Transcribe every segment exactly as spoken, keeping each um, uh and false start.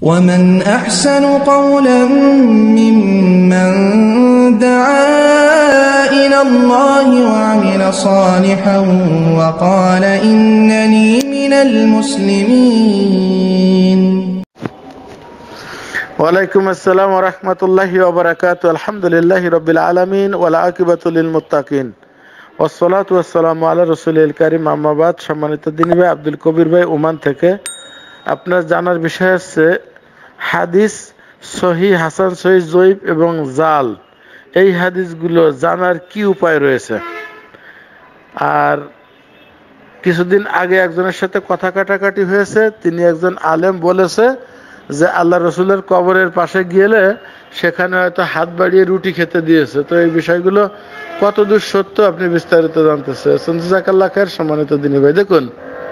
ومن أحسن قولا ممن دعا إلى الله وعمل صالحا وقال إنني من المسلمين. وعليكم السلام ورحمة الله وبركاته. الحمد لله رب العالمين والعاقبة للمتقين والصلاة والسلام على رسول الكريم. أما بعد, সম্মানিত দিনী ভাই, আব্দুল কবির ভাই ওমান থেকে। আপনার জানার বিষয় হচ্ছে হাদিস সহি, হাসান, সহি, জয়ীফ এবং জাল, এই হাদিসগুলো জানার কি উপায় রয়েছে। আর কিছুদিন আগে একজনের সাথে কথা কাটাকাটি হয়েছে, তিনি একজন আলেম বলেছে যে আল্লাহ রসুলের কবরের পাশে গেলে সেখানে হয়তো হাত বাড়িয়ে রুটি খেতে দিয়েছে। তো এই বিষয়গুলো কতদূর সত্য আপনি বিস্তারিত জানতে চেয়েছেন। জাযাকাল্লাহ খায়ের। সম্মানিত দিনী ভাই, দেখুন,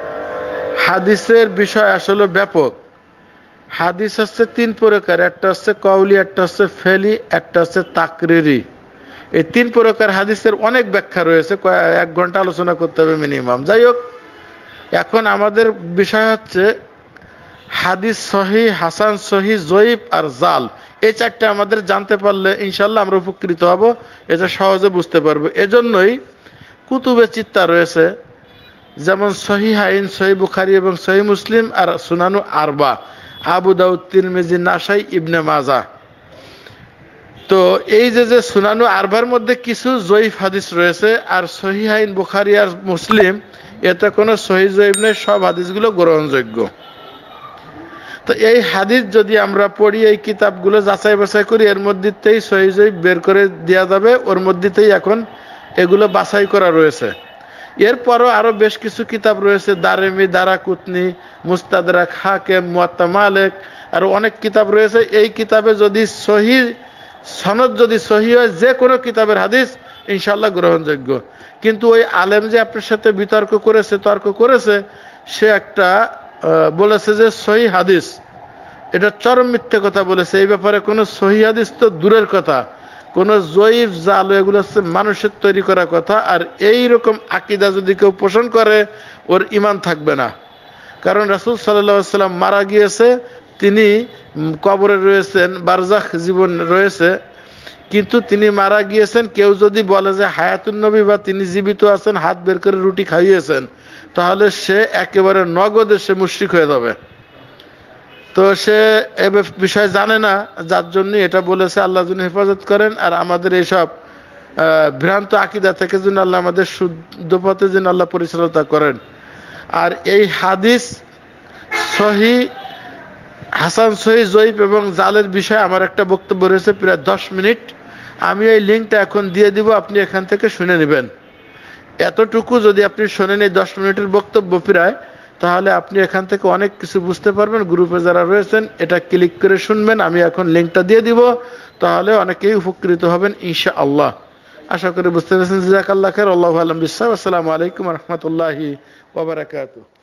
হাদিসের বিষয় আসলে ব্যাপক। হাদিস হচ্ছে তিন প্রকার, একটা হচ্ছে কওলি, একটা হচ্ছে ফেলি, একটা হচ্ছে তাকরিরি। এই তিন প্রকার হাদিসের অনেক ব্যাখ্যা রয়েছে, এক ঘন্টা আলোচনা করতে হবে মিনিমাম। যাই হোক, এখন আমাদের বিষয় হচ্ছে হাদিস সহি, হাসান, সহি, জয়ীফ আর জাল, এই চারটে আমাদের জানতে পারলে ইনশাল্লাহ আমরা উপকৃত হব, এটা সহজে বুঝতে পারবো। এজন্যই কুতুবে চিত্তা রয়েছে, যেমন সহিহাইন, সহি বুখারী এবং সহি মুসলিম, আর সুনানু আরবা, আবু দাউদ, তিরমিজি, নাসাই, ইবনে মাজাহ। তো এই যে যে সুনানু আরবার মধ্যে কিছু জয়ীফ হাদিস রয়েছে, আর সহিহাইন, বুখারী আর মুসলিম, এতে কোনো সহি জয়ীফ নেই, সব হাদিসগুলো গ্রহণযোগ্য। তো এই হাদিস যদি আমরা পড়ি, এই কিতাবগুলো যাচাই বাছাই করি, এর মধ্যেই সহি জয়ীফ বের করে দেওয়া যাবে, ওর মধ্যেই এখন এগুলো বাছাই করা রয়েছে। এরপরও আরো বেশ কিছু কিতাব রয়েছে, দারেমি, দারাকুতনি, মুস্তাদরাক, হাকিম, মুয়াত্তা মালিক, আর অনেক কিতাব রয়েছে। এই কিতাবে যদি সহি সনদ যদি সহি হয়, যে কোনো কিতাবের হাদিস ইনশাল্লাহ গ্রহণযোগ্য। কিন্তু ওই আলেম যে আপনার সাথে বিতর্ক করেছে, তর্ক করেছে, সে একটা বলেছে যে সহি হাদিস, এটা চরম মিথ্যে কথা বলেছে। এই ব্যাপারে কোনো সহি হাদিস তো দূরের কথা, কোন জয়ীফ, জাল, এগুলো হচ্ছে মানুষের তৈরি করা কথা। আর এই রকম আকীদা যদি কেউ পোষণ করে, ওর ঈমান থাকবে না। কারণ রাসূল সাল্লাল্লাহু আলাইহি ওয়াসাল্লাম মারা গিয়েছে, তিনি কবরে রয়েছেন, বারজাখ জীবন রয়েছে, কিন্তু তিনি মারা গিয়েছেন। কেউ যদি বলে যে হায়াতুন নবী বা তিনি জীবিত আছেন, হাত বের করে রুটি খাইয়েছেন, তাহলে সে একেবারে নগদে সে মুশরিক হয়ে যাবে। তো সে এ বিষয় জানে না, যার জন্য এটা বলেছে। আল্লাহ যেন হেফাজত করেন, আর আমাদের এইসব ভ্রান্ত আকীদা থেকে যেন আল্লাহ আমাদের শুদ্ধ পথে যেন আল্লাহ পরিচালনা করেন। আর এই হাদিস সহি, হাসান, সহি, জয়ীফ এবং জালের বিষয়ে আমার একটা বক্তব্য রয়েছে প্রায় দশ মিনিট। আমি এই লিঙ্কটা এখন দিয়ে দিব, আপনি এখান থেকে শুনে নেবেন। এতটুকু যদি আপনি শোনেন, এই দশ মিনিটের বক্তব্য প্রায়, তাহলে আপনি এখান থেকে অনেক কিছু বুঝতে পারবেন। গ্রুপে যারা রয়েছেন, এটা ক্লিক করে শুনবেন। আমি এখন লিঙ্কটা দিয়ে দিব, তাহলে অনেকেই উপকৃত হবেন ইনশাআল্লাহ। আশা করি বুঝতে পেরেছেন। জাযাকাল্লাহ খায়ের। আল্লাহু আ'লাম বিস-সাওয়াব। আসসালামু আলাইকুম ওয়া রাহমাতুল্লাহি ওয়া বারাকাতুহু।